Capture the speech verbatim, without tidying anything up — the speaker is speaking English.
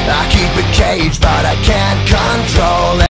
I keep it caged, but I can't control it.